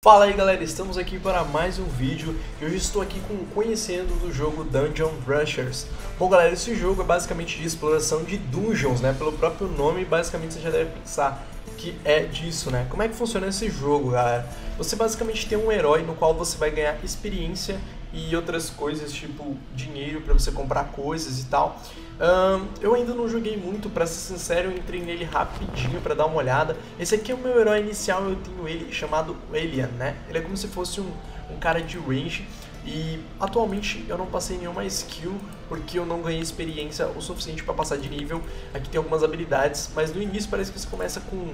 Fala aí galera, estamos aqui para mais um vídeo e hoje estou aqui conhecendo do jogo Dungeon Rushers. Bom galera, esse jogo é basicamente de exploração de dungeons, né? Pelo próprio nome, basicamente você já deve pensar que é disso, né? Como é que funciona esse jogo, galera? Você basicamente tem um herói no qual você vai ganhar experiência e outras coisas, tipo dinheiro para você comprar coisas e tal. Eu ainda não joguei muito, pra ser sincero, eu entrei nele rapidinho pra dar uma olhada. Esse aqui é o meu herói inicial, eu tenho ele chamado Alien, né? Ele é como se fosse um cara de range e atualmente eu não passei nenhuma skill porque eu não ganhei experiência o suficiente pra passar de nível. Aqui tem algumas habilidades, mas no início parece que você começa com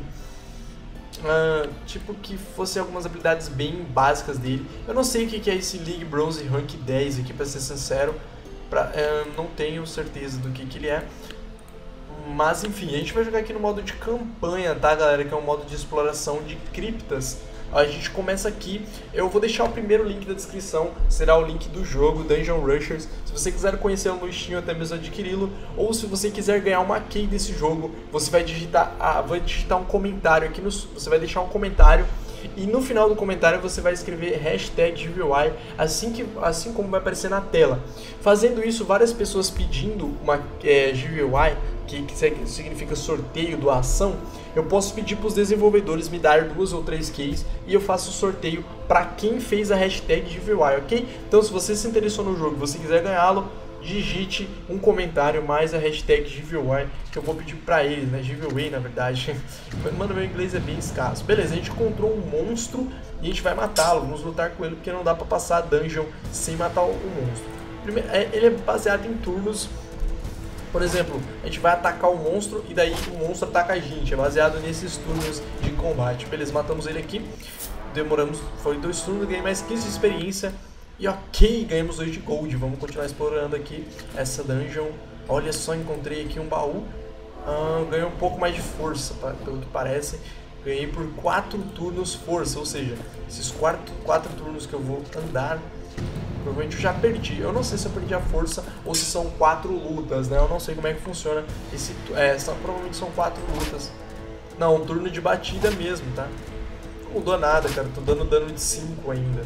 tipo que fosse algumas habilidades bem básicas dele. Eu não sei o que é esse League Bronze Rank 10 aqui, pra ser sincero. Não tenho certeza do que ele é. Mas enfim, a gente vai jogar aqui no modo de campanha, tá galera? Que é um modo de exploração de criptas. A gente começa aqui, eu vou deixar o primeiro link da descrição, será o link do jogo, Dungeon Rushers. Se você quiser conhecê-lo no Steam, até mesmo adquiri-lo, ou se você quiser ganhar uma key desse jogo, você vai digitar um comentário aqui, você vai deixar um comentário e no final do comentário você vai escrever #GVY, assim como vai aparecer na tela. Fazendo isso, várias pessoas pedindo uma GVY, que significa sorteio, doação, eu posso pedir para os desenvolvedores me dar 2 ou 3 keys e eu faço o sorteio para quem fez a #GVY, ok? Então se você se interessou no jogo e você quiser ganhá-lo, digite um comentário mais a #GVY que eu vou pedir pra eles, né? Giveaway na verdade. Mano, meu inglês é bem escasso. Beleza, a gente encontrou um monstro e a gente vai matá-lo. Vamos lutar com ele porque não dá pra passar a dungeon sem matar o monstro. Primeiro, ele é baseado em turnos. Por exemplo, a gente vai atacar o monstro e daí o monstro ataca a gente. É baseado nesses turnos de combate. Beleza, matamos ele aqui. Demoramos, foi 2 turnos, ganhei mais 15 de experiência. E ok, ganhamos 2 de gold. Vamos continuar explorando aqui essa dungeon. Olha só, encontrei aqui um baú. Ganhei um pouco mais de força, pelo que parece. Ganhei por 4 turnos força, ou seja, esses 4 turnos que eu vou andar, provavelmente eu já perdi. Eu não sei se eu perdi a força ou se são 4 lutas, né? Eu não sei como é que funciona provavelmente são 4 lutas. Não, um turno de batida mesmo, tá? Não mudou nada, cara. Tô dando dano de 5 ainda.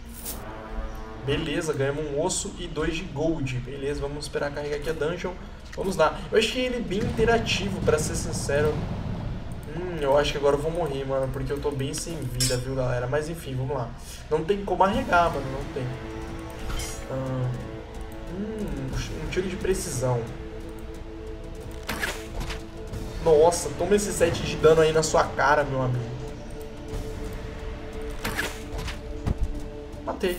Beleza, ganhamos um osso e 2 de gold. Beleza, vamos esperar carregar aqui a dungeon. Vamos lá. Eu achei ele bem interativo, pra ser sincero. Eu acho que agora eu vou morrer, mano, porque eu tô bem sem vida, viu, galera? Mas enfim, vamos lá. Não tem como arregar, mano, não tem. Um tiro de precisão. Nossa, toma esse 7 de dano aí na sua cara, meu amigo. Matei.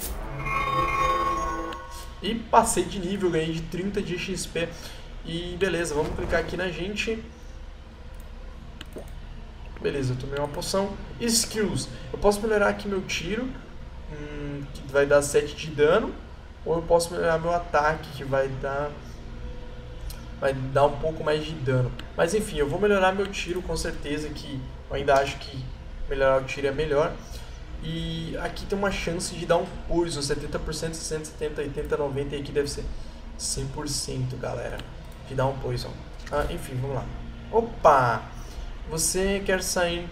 E passei de nível, ganhei de 30 de XP. E beleza, vamos clicar aqui na gente. Beleza, eu tomei uma poção. Skills. Eu posso melhorar aqui meu tiro, que vai dar 7 de dano. Ou eu posso melhorar meu ataque, que vai dar um pouco mais de dano. Mas enfim, eu vou melhorar meu tiro com certeza, que eu ainda acho que melhorar o tiro é melhor. E aqui tem uma chance de dar um poison, 70%, 60%, 70%, 80%, 90%, e aqui deve ser 100%, galera, de dar um poison. Enfim, vamos lá. Opa! Você quer sair...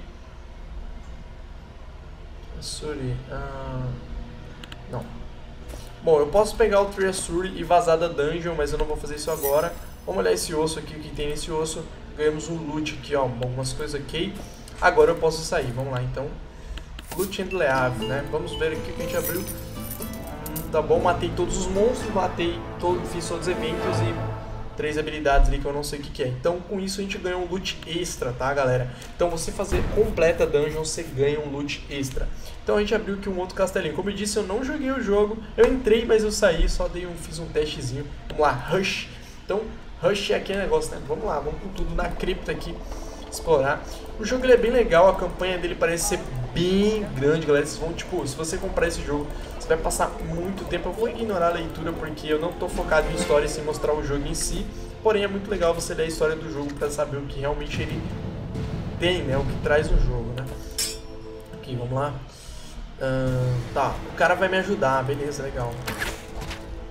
Sorry. Não. Bom, eu posso pegar o Treasure e vazar da dungeon, mas eu não vou fazer isso agora. Vamos olhar esse osso aqui, o que tem nesse osso. Ganhamos um loot aqui, ó, algumas coisas ok. Agora eu posso sair, vamos lá então. Loot and Leave, né? Vamos ver aqui o que a gente abriu. Tá bom, matei todos os monstros, fiz todos os eventos e 3 habilidades ali que eu não sei o que é. Então com isso a gente ganha um loot extra, tá galera? Então você completa a dungeon, você ganha um loot extra. Então a gente abriu aqui um outro castelinho. Como eu disse, eu não joguei o jogo. Eu entrei, mas eu saí, só fiz um testezinho. Vamos lá, Rush. Então, Rush é aquele negócio, né? Vamos lá, vamos com tudo na cripta aqui, explorar. O jogo ele é bem legal, a campanha dele parece ser bem grande, galera. Vocês vão, tipo, se você comprar esse jogo, você vai passar muito tempo. Eu vou ignorar a leitura porque eu não tô focado em história sem mostrar o jogo em si. Porém, é muito legal você ler a história do jogo pra saber o que realmente ele tem, né? O que traz no jogo, né? Aqui, vamos lá. Tá, o cara vai me ajudar, beleza, legal.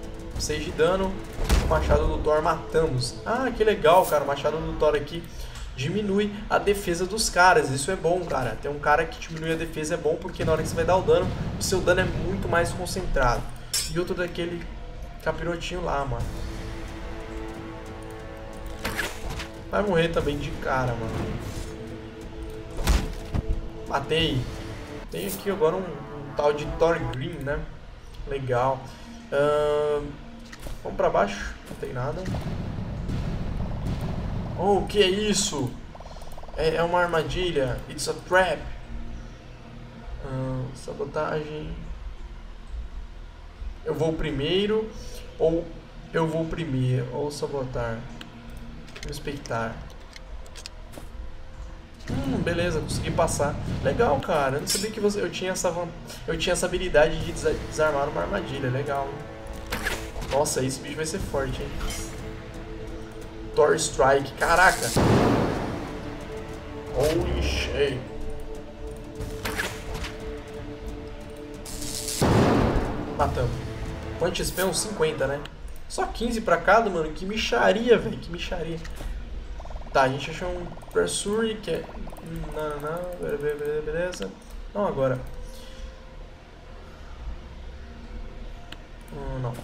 6 de dano, o machado do Thor matamos. Que legal, cara, o machado do Thor aqui diminui a defesa dos caras. Isso é bom, cara. Ter um cara que diminui a defesa é bom, porque na hora que você vai dar o dano, o seu dano é muito mais concentrado. E outro daquele capirotinho lá, mano. Vai morrer também de cara, mano. Matei. Tem aqui agora um tal de Thorgreen, né? Legal. Vamos pra baixo. Não tem nada. Oh, o que é isso? É uma armadilha. It's a trap. Sabotagem. Eu vou primeiro. Ou eu vou primeiro. Ou sabotar. Respeitar. Beleza, consegui passar. Legal, cara. Eu não sabia que eu tinha essa habilidade de desarmar uma armadilha. Legal. Nossa, esse bicho vai ser forte, hein? Thor Strike. Caraca. Holy shit. Matamos. Quanto XP? Uns 50, né? Só 15 pra cada, mano. Que mixaria, velho. Que mixaria. Tá, a gente achou um Pursuit que é... Não, beleza. Não, agora. Não.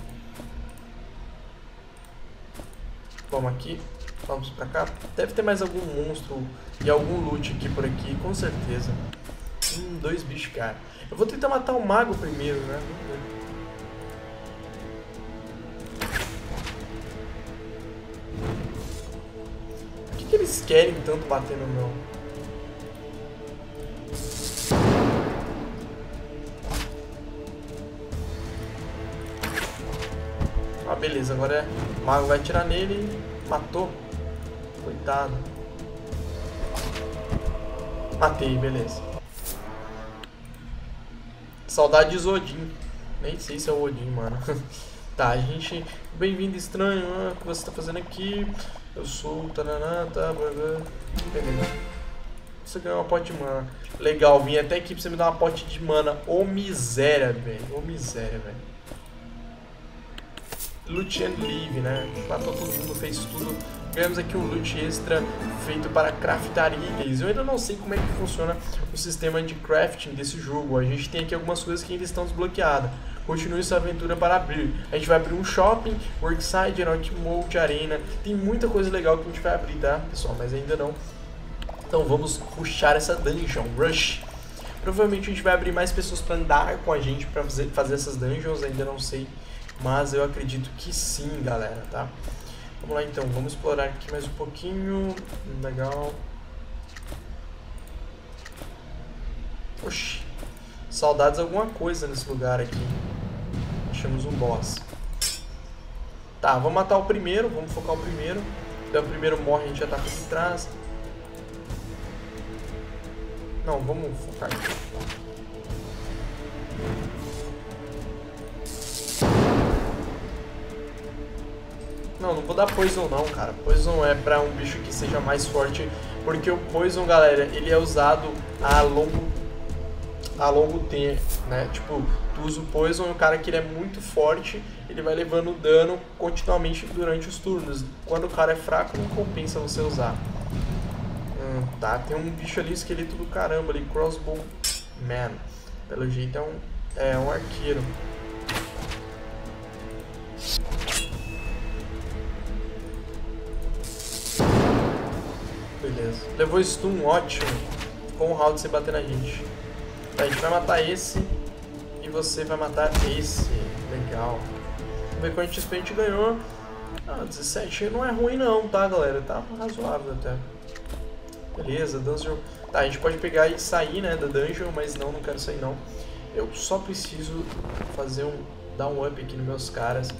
Vamos aqui. Vamos pra cá. Deve ter mais algum monstro e algum loot aqui por aqui, com certeza. 2 bichos, cara. Eu vou tentar matar o mago primeiro, né? Vamos ver. O que eles querem tanto bater no meu? Ah, beleza, agora o mago vai atirar nele e matou. Coitado. Matei, beleza. Saudade de Odin. Nem sei se é o Odin, mano. Tá, a gente... Bem-vindo, estranho. O que você tá fazendo aqui? Eu sou o Taraná, tá? Beleza. Você ganhou uma pote de mana. Legal, vim até aqui pra você me dar uma pote de mana. Ô miséria, velho. Ô miséria, velho. Loot and Live, né? Matou todo mundo, fez tudo. Ganhamos aqui um loot extra feito para craftar itens. Eu ainda não sei como é que funciona o sistema de crafting desse jogo. A gente tem aqui algumas coisas que ainda estão desbloqueadas. Continue sua aventura para abrir. A gente vai abrir um shopping, workside, heroic mode, arena. Tem muita coisa legal que a gente vai abrir, tá, pessoal? Mas ainda não. Então vamos rushar essa dungeon. Rush. Provavelmente a gente vai abrir mais pessoas para andar com a gente para fazer essas dungeons. Ainda não sei. Mas eu acredito que sim, galera, tá? Vamos lá então, vamos explorar aqui mais um pouquinho. Legal. Oxi. Saudades de alguma coisa nesse lugar aqui. Achamos um boss. Tá, vamos matar o primeiro, vamos focar o primeiro. Então o primeiro morre, a gente ataca de trás. Não, vamos focar aqui. Não vou dar Poison não, cara. Poison é pra um bicho que seja mais forte. Porque o Poison, galera, ele é usado a longo tempo, né? Tipo, tu usa o Poison e o cara que ele é muito forte, ele vai levando dano continuamente durante os turnos. Quando o cara é fraco, não compensa você usar. Tá, tem um bicho ali, esqueleto do caramba ali, Crossbow Man. Pelo jeito é um arqueiro. Beleza. Levou stun, ótimo. Com o round você bater na gente. Tá, a gente vai matar esse. E você vai matar esse. Legal. Vamos ver quanto XP a gente ganhou. 17 não é ruim não, tá, galera? Tá razoável até. Beleza, dungeon. Tá, a gente pode pegar e sair, né, da dungeon. Mas não quero sair não. Eu só preciso fazer dar um up aqui nos meus caras.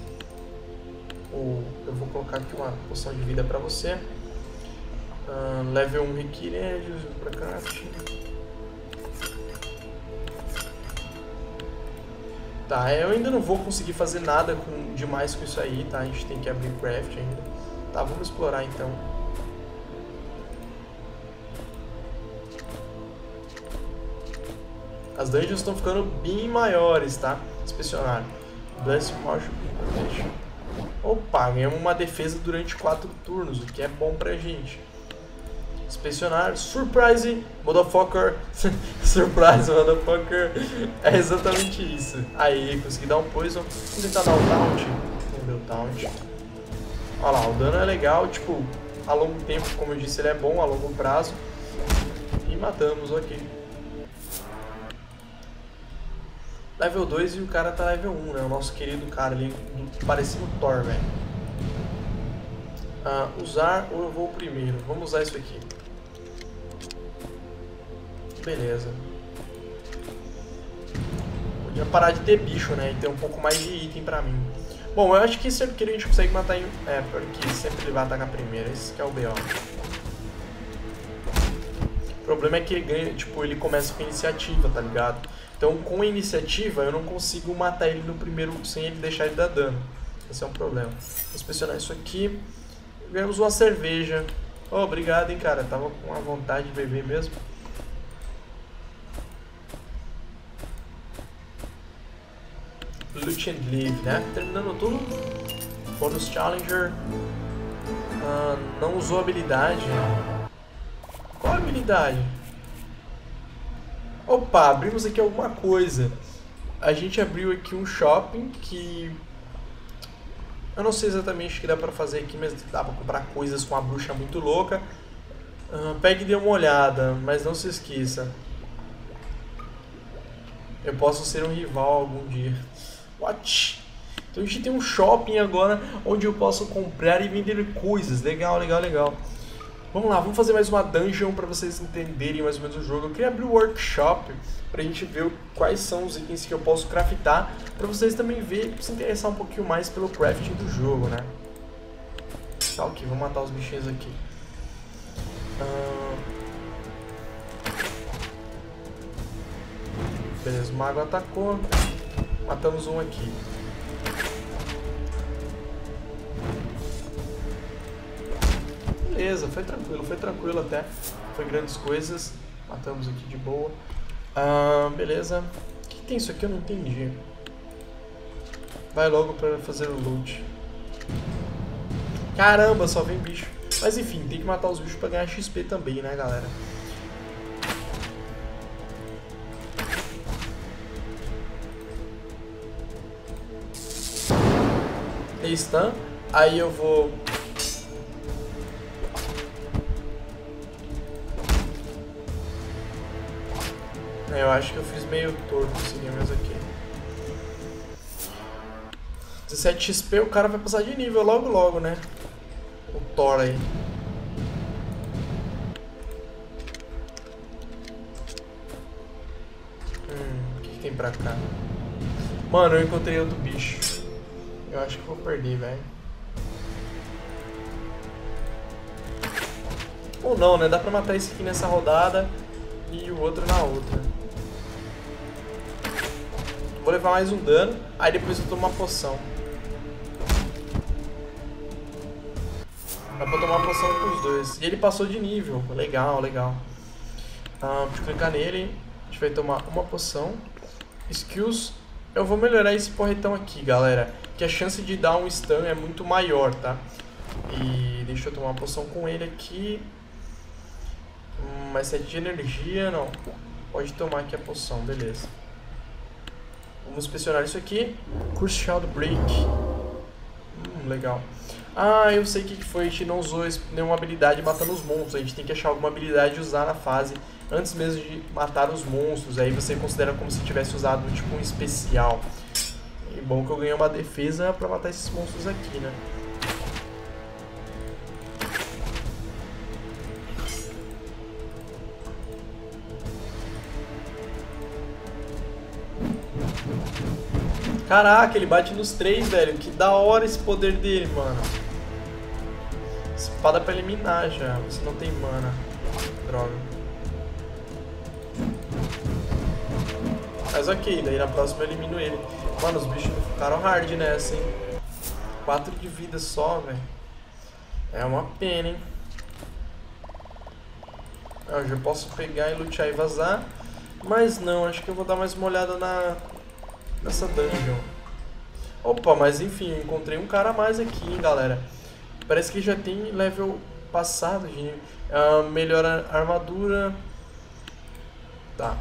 Eu vou colocar aqui uma poção de vida pra você. Level 1 requerédios pra craft. Tá, eu ainda não vou conseguir fazer nada demais com isso aí, tá? A gente tem que abrir craft ainda. Tá, vamos explorar então. As dungeons estão ficando bem maiores, tá? Inspecionar. Blast Marshal Protection. Opa, ganhamos uma defesa durante 4 turnos, o que é bom pra gente. Inspecionar. Surprise, motherfucker. Surprise, motherfucker. É exatamente isso. Aí, consegui dar um poison. Vamos tentar dar um taunt. Não deu taunt. Olha lá, o dano é legal. Tipo, a longo tempo, como eu disse, ele é bom a longo prazo. E matamos, ok. Level 2 e o cara tá level 1, né? O nosso querido cara ali, parecendo Thor, velho. Usar ou eu vou primeiro? Vamos usar isso aqui. Beleza. Podia parar de ter bicho, né? E ter um pouco mais de item pra mim. Bom, eu acho que esse arqueiro a gente consegue matar em... porque sempre ele vai atacar primeiro. Esse que é o BO. O problema é que ele ganha, tipo, ele começa com iniciativa, tá ligado? Então, com a iniciativa, eu não consigo matar ele no primeiro sem ele deixar ele dar dano. Esse é um problema. Vou inspecionar isso aqui. Ganhamos uma cerveja. Oh, obrigado, hein, cara. Tava com a vontade de beber mesmo. Loot and Leave, né? Terminando tudo. Bonus Challenger. Não usou habilidade. Qual a habilidade? Opa, abrimos aqui alguma coisa. A gente abriu aqui um shopping que... eu não sei exatamente o que dá pra fazer aqui, mas dá pra comprar coisas com a bruxa muito louca. Pegue e dê uma olhada, mas não se esqueça. Eu posso ser um rival algum dia. What? Então a gente tem um shopping agora onde eu posso comprar e vender coisas. Legal, legal, legal. Vamos lá, vamos fazer mais uma dungeon para vocês entenderem mais ou menos o jogo. Eu queria abrir o workshop pra gente ver quais são os itens que eu posso craftar, para vocês também ver, se interessar um pouquinho mais pelo crafting do jogo, né? Tá, ok, vamos matar os bichinhos aqui. Beleza, o mago atacou. Matamos um aqui. Beleza, foi tranquilo até. Foi grandes coisas. Matamos aqui de boa. Beleza. O que tem isso aqui? Eu não entendi. Vai logo pra fazer o loot. Caramba, só vem bicho. Mas enfim, tem que matar os bichos pra ganhar XP também, né, galera? Stun. Aí eu vou... eu acho que eu fiz meio torto esse mesmo aqui. 17 XP, o cara vai passar de nível logo, né? O Thor aí. O que tem pra cá? Mano, eu encontrei outro bicho. Eu acho que vou perder, velho. Ou não, né? Dá pra matar esse aqui nessa rodada e o outro na outra. Vou levar mais um dano, aí depois eu tomo uma poção. Dá pra tomar uma poção com os dois. E ele passou de nível. Legal, legal. Deixa eu clicar nele. A gente vai tomar uma poção. Skills. Eu vou melhorar esse porretão aqui, galera. Que a chance de dar um stun é muito maior, tá? E deixa eu tomar uma poção com ele aqui. Mais 7 de energia, não. Pode tomar aqui a poção, beleza. Vamos inspecionar isso aqui. Crucial Break. Legal. Eu sei o que foi. A gente não usou nenhuma habilidade matando os monstros. A gente tem que achar alguma habilidade e usar na fase antes mesmo de matar os monstros. Aí você considera como se tivesse usado tipo um especial. E bom que eu ganhei uma defesa pra matar esses monstros aqui, né? Caraca, ele bate nos 3, velho. Que da hora esse poder dele, mano. Espada pra eliminar já. Você não tem mana. Droga. Mas ok, daí na próxima eu elimino ele. Mano, os bichos ficaram hard nessa, hein. 4 de vida só, velho. É uma pena, hein. Eu já posso pegar e lutear e vazar. Mas não, acho que eu vou dar mais uma olhada nessa dungeon. Opa, mas enfim, eu encontrei um cara a mais aqui, hein, galera. Parece que já tem level passado de nível. Melhora a armadura. Tá.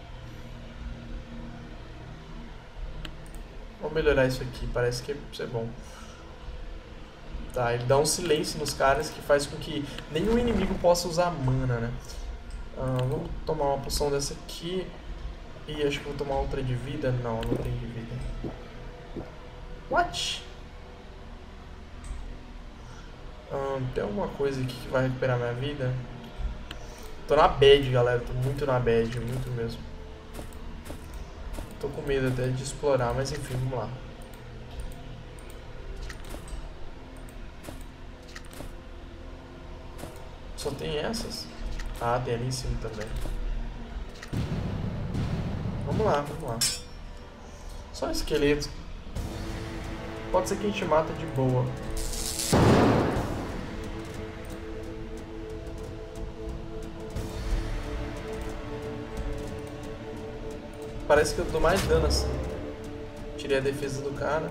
Vamos melhorar isso aqui, parece que isso é bom. Tá, ele dá um silêncio nos caras que faz com que nenhum inimigo possa usar mana, né? Vamos tomar uma poção dessa aqui. E acho que vou tomar outra de vida. Não, não tem de vida. What? Tem alguma coisa aqui que vai recuperar minha vida? Tô na bad, galera. Tô muito na bad, muito mesmo. Tô com medo até de explorar, mas enfim, vamos lá. Só tem essas? Ah, tem ali em cima também. Vamos lá, vamos lá. Só esqueletos. Pode ser que a gente mata de boa. Parece que eu dou mais dano assim. Tirei a defesa do cara.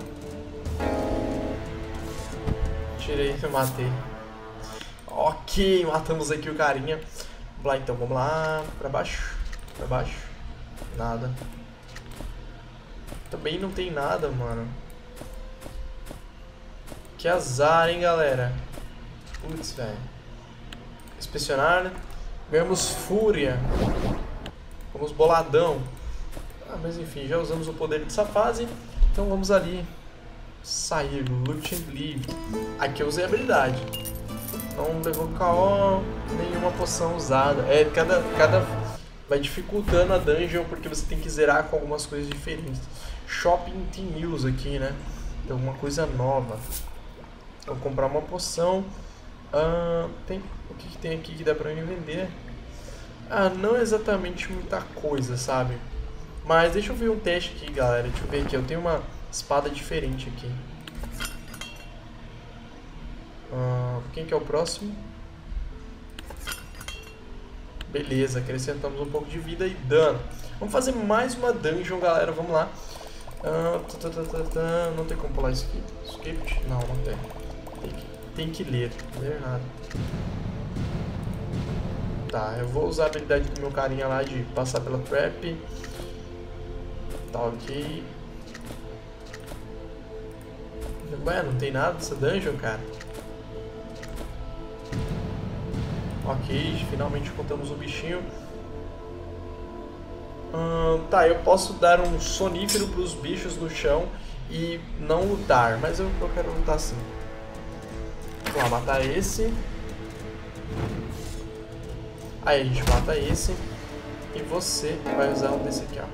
Tirei e matei. Ok, matamos aqui o carinha. Vamos lá então, vamos lá. Pra baixo. Pra baixo. Nada. Também não tem nada, mano. Que azar, hein, galera. Putz, velho. Inspecionar. Ganhamos fúria. Vamos boladão. Mas enfim, já usamos o poder dessa fase. Então vamos ali sair. Loot and Leave. Aqui eu usei a habilidade. Não levou KO, nenhuma poção usada. Cada vai dificultando a dungeon porque você tem que zerar com algumas coisas diferentes. Shopping tem news aqui, né? Tem alguma coisa nova. Vou comprar uma poção. O que tem aqui que dá pra mim vender? Não exatamente muita coisa, sabe? Mas deixa eu ver um teste aqui, galera. Deixa eu ver aqui. Eu tenho uma espada diferente aqui. Quem que é o próximo? Beleza, acrescentamos um pouco de vida e dano. Vamos fazer mais uma dungeon, galera. Vamos lá. Não tem como pular script? Não, não tem. Tem que ler. Não ler nada. Tá, eu vou usar a habilidade do meu carinha lá de passar pela trap. Tá, ok. Ué, não tem nada dessa dungeon, cara. Ok, finalmente encontramos um bichinho. Tá, eu posso dar um sonífero para os bichos no chão e não lutar, mas eu quero lutar sim. Vamos lá, matar esse. Aí a gente mata esse. E você vai usar um desse aqui, ó.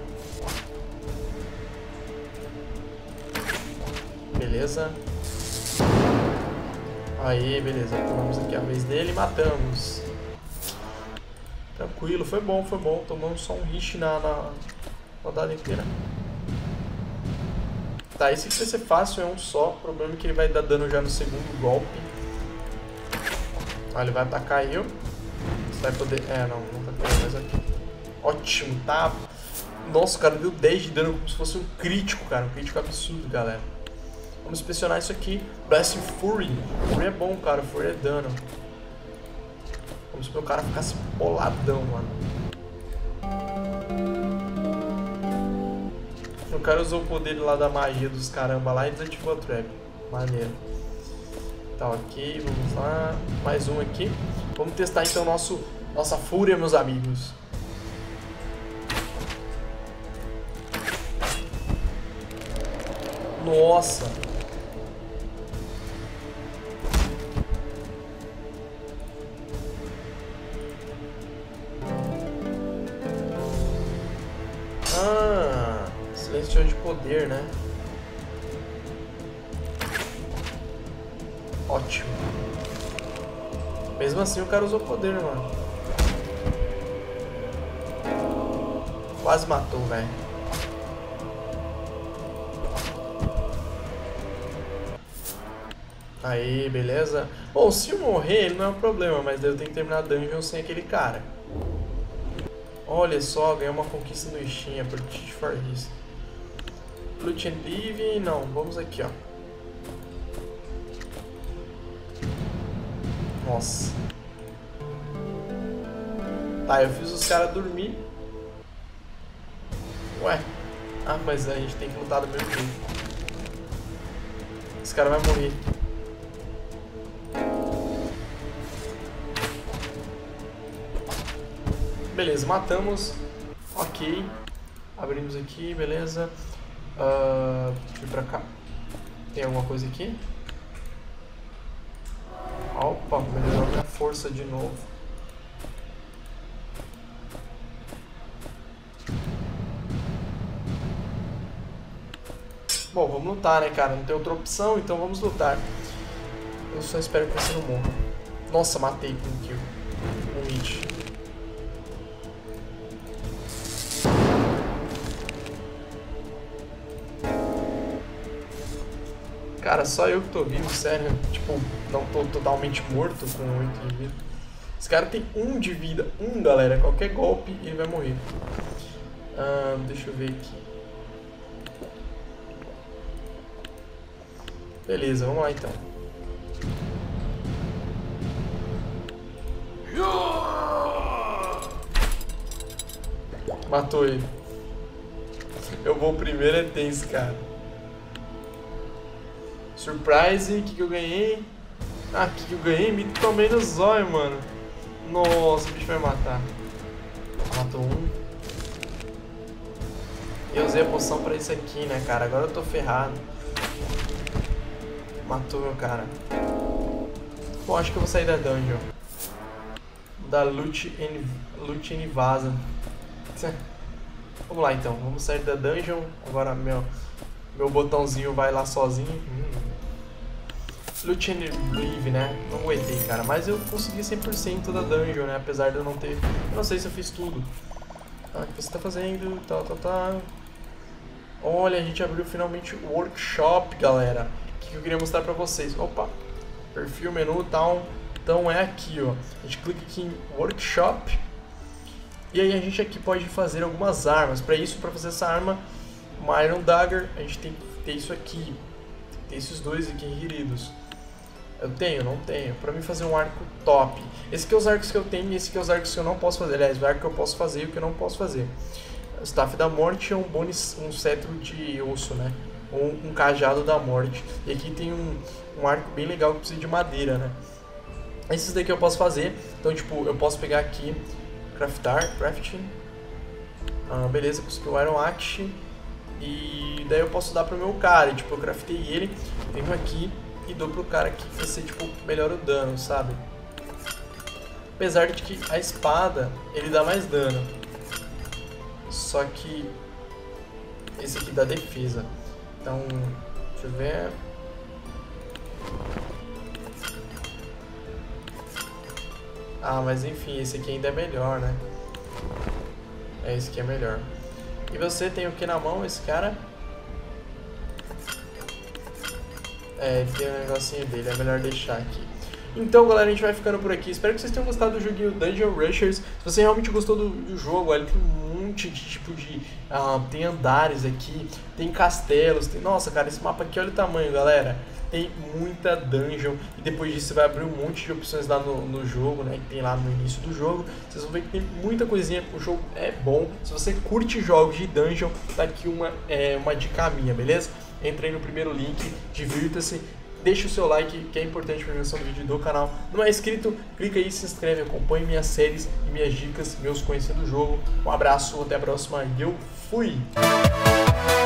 Beleza. Aí, beleza. Tomamos aqui a vez dele e matamos. Tranquilo, foi bom, foi bom. Tomamos só um hit na rodada inteira. Tá, esse aqui vai ser fácil, é um só. O problema é que ele vai dar dano já no segundo golpe. Ele vai atacar eu. Você vai poder... não tá pegando mais aqui. Ótimo, tá? Nossa, o cara deu 10 de dano como se fosse um crítico, cara. Um crítico absurdo, galera. Vamos inspecionar isso aqui. Blessing Fury. Fury é bom, cara. Fury é dano. Vamos ver o cara ficasse boladão, mano. O cara usou o poder lá da magia dos caramba lá e desativou a trap. Maneiro. Tá, ok. Vamos lá. Mais um aqui. Vamos testar então nossa fúria, meus amigos. Nossa. Silenciou de poder, né? Ótimo. Mesmo assim o cara usou poder, mano. Quase matou, velho. Aí, beleza. Bom, se eu morrer, ele não é um problema, mas eu tenho que terminar a dungeon sem aquele cara. Olha só, ganhei uma conquista no Steam, por Teach for His. Loot and Leave, não, vamos aqui, ó. Nossa. Tá, eu fiz os caras dormir. Ué. Ah, mas a gente tem que lutar do mesmo jeito. Esse cara vai morrer. Beleza, matamos. Ok. Abrimos aqui, beleza. Deixa eu ir pra cá. Tem alguma coisa aqui? Opa, melhorou minha força de novo. Bom, vamos lutar, né, cara? Não tem outra opção, então vamos lutar. Eu só espero que você não morra. Nossa, matei com um kill. Um hit. Cara, só eu que tô vivo, sério. Tipo, não tô totalmente morto com 8 de vida. Esse cara tem 1 de vida. 1, galera. Qualquer golpe, ele vai morrer. Deixa eu ver aqui. Beleza, vamos lá então. Matou ele. Eu vou primeiro, é tenso, cara. Surprise, o que eu ganhei? Ah, o que eu ganhei? Me tomei no zóio, mano. Nossa, o bicho vai matar. Matou um. Eu usei a poção pra isso aqui, né, cara? Agora eu tô ferrado. Matou meu cara. Bom, acho que eu vou sair da dungeon. Da loot and vaza. Vamos lá então, vamos sair da dungeon. Agora meu botãozinho vai lá sozinho. Loot and leave, né? Não aguentei, cara. Mas eu consegui 100% da dungeon, né? Apesar de eu não ter... Eu não sei se eu fiz tudo. O que você tá fazendo? Tá. Olha, a gente abriu finalmente o workshop, galera. O que eu queria mostrar pra vocês. Opa! Perfil, menu e tal. Então é aqui, ó. A gente clica aqui em workshop. E aí a gente aqui pode fazer algumas armas. Para isso, para fazer essa arma, uma Iron Dagger, a gente tem que ter isso aqui. Tem que ter esses dois aqui enridos. Eu tenho? Não tenho. Para mim fazer um arco top. Esse aqui é os arcos que eu tenho e esse aqui é os arcos que eu não posso fazer. Aliás, o arco que eu posso fazer e o que eu não posso fazer. O Staff da Morte é um cetro de osso, né? Ou um cajado da morte. E aqui tem um arco bem legal que precisa de madeira, né? Esses daqui eu posso fazer. Então, tipo, eu posso pegar aqui, crafting. Beleza, consegui o Iron Axe. E daí eu posso dar pro meu cara. E, tipo, eu craftei ele, venho aqui e dou pro cara que vai ser, tipo, melhor o dano, sabe? Apesar de que a espada, ele dá mais dano. Só que esse aqui dá defesa. Então, deixa eu ver. Mas enfim, esse aqui ainda é melhor, né? Esse aqui é melhor. E você tem o que na mão, esse cara? Ele tem um negocinho dele, é melhor deixar aqui. Então, galera, a gente vai ficando por aqui. Espero que vocês tenham gostado do joguinho Dungeon Rushers. Se você realmente gostou do jogo, ele tem um monte de tipo de... tem andares aqui, tem castelos, tem... Nossa, cara, esse mapa aqui, olha o tamanho, galera. Tem muita dungeon e depois disso você vai abrir um monte de opções lá no jogo, né? Que tem lá no início do jogo. Vocês vão ver que tem muita coisinha, o jogo é bom. Se você curte jogos de dungeon, tá aqui uma dica minha, beleza? Entra aí no primeiro link, divirta-se. Deixa o seu like, que é importante para a divulgação do vídeo do canal. Não é inscrito? Clica aí, se inscreve, acompanhe minhas séries e minhas dicas, meus conhecendo o jogo. Um abraço, até a próxima e eu fui!